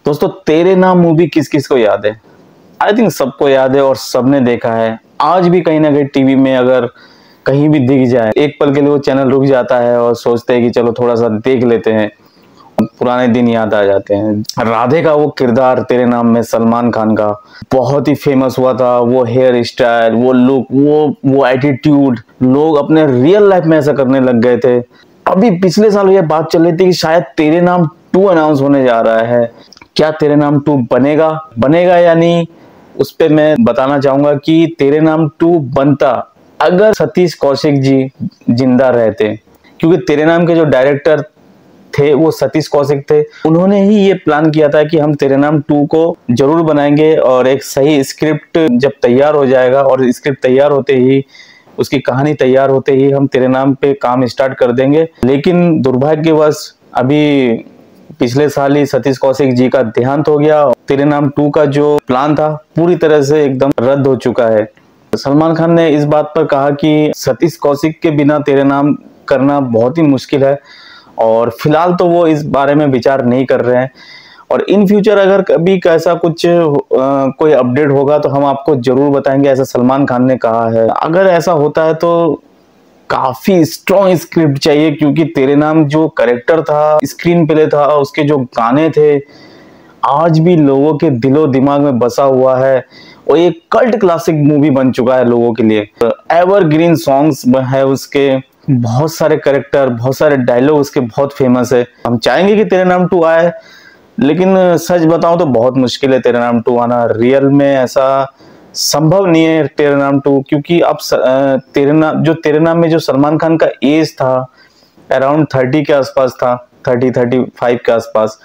दोस्तों तेरे नाम मूवी किस किस को याद है? आई थिंक सबको याद है और सबने देखा है। आज भी कहीं ना कहीं टीवी में अगर कहीं भी दिख जाए, एक पल के लिए वो चैनल रुक जाता है और सोचते हैं कि चलो थोड़ा सा देख लेते हैं, पुराने दिन याद आ जाते हैं। राधे का वो किरदार तेरे नाम में सलमान खान का बहुत ही फेमस हुआ था। वो हेयर स्टाइल, वो लुक, वो एटीट्यूड, लोग अपने रियल लाइफ में ऐसा करने लग गए थे। अभी पिछले साल ये बात चल रही थी कि शायद तेरे नाम 2 अनाउंस होने जा रहा है। क्या तेरे नाम 2 बनेगा या नहीं, उस पे मैं बताना चाहूंगा कि तेरे नाम 2 बनता अगर सतीश कौशिक जी जिंदा रहते, क्योंकि तेरे नाम के जो डायरेक्टर थे वो सतीश कौशिक थे। उन्होंने ही ये प्लान किया था कि हम तेरे नाम 2 को जरूर बनाएंगे और एक सही स्क्रिप्ट जब तैयार हो जाएगा और स्क्रिप्ट तैयार होते ही, उसकी कहानी तैयार होते ही हम तेरे नाम पे काम स्टार्ट कर देंगे। लेकिन दुर्भाग्यवश अभी पिछले साल ही सतीश कौशिक जी का देहांत हो गया। तेरे नाम 2 का जो प्लान था पूरी तरह से एकदम रद्द हो चुका है। सलमान खान ने इस बात पर कहा कि सतीश कौशिक के बिना तेरे नाम करना बहुत ही मुश्किल है और फिलहाल तो वो इस बारे में विचार नहीं कर रहे हैं। और इन फ्यूचर अगर कभी ऐसा कुछ कोई अपडेट होगा तो हम आपको जरूर बताएंगे, ऐसा सलमान खान ने कहा है। अगर ऐसा होता है तो काफी स्ट्रॉन्ग स्क्रिप्ट चाहिए, क्योंकि तेरे नाम जो कैरेक्टर था, स्क्रीन प्ले था, उसके जो गाने थे आज भी लोगों के दिलो दिमाग में बसा हुआ है और एक कल्ट क्लासिक मूवी बन चुका है लोगों के लिए। एवरग्रीन सॉन्ग्स है उसके, बहुत सारे कैरेक्टर, बहुत सारे डायलॉग उसके बहुत फेमस है। हम चाहेंगे कि तेरे नाम 2 आए, लेकिन सच बताऊं तो बहुत मुश्किल है तेरे नाम 2 आना। रियल में ऐसा संभव नहीं है तेरे नाम 2, क्योंकि अब तेरे नाम में जो सलमान खान का एज था अराउंड 30 के आसपास था, 30-35 के आसपास,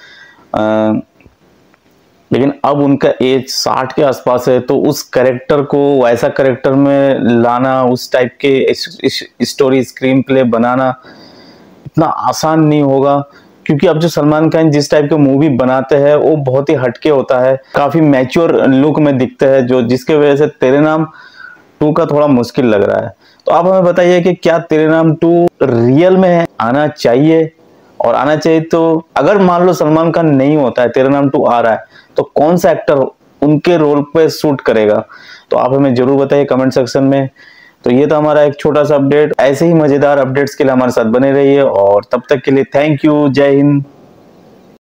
लेकिन अब उनका एज 60 के आसपास है। तो उस कैरेक्टर को वैसा कैरेक्टर में लाना, उस टाइप के स्टोरी स्क्रीन प्ले बनाना इतना आसान नहीं होगा, क्योंकि अब जो सलमान खान जिस टाइप के मूवी बनाते हैं वो बहुत ही हटके होता है, काफी मैच्योर लुक में दिखते हैं, जो जिसके वजह से तेरे नाम 2 का थोड़ा मुश्किल लग रहा है। तो आप हमें बताइए कि क्या तेरे नाम 2 रियल में आना चाहिए, और आना चाहिए तो अगर मान लो सलमान खान नहीं होता है, तेरे नाम 2 आ रहा है, तो कौन सा एक्टर उनके रोल पे सूट करेगा? तो आप हमें जरूर बताइए कमेंट सेक्शन में। तो ये था हमारा एक छोटा सा अपडेट। ऐसे ही मजेदार अपडेट्स के लिए हमारे साथ बने रहिए और तब तक के लिए थैंक यू। जय हिंद।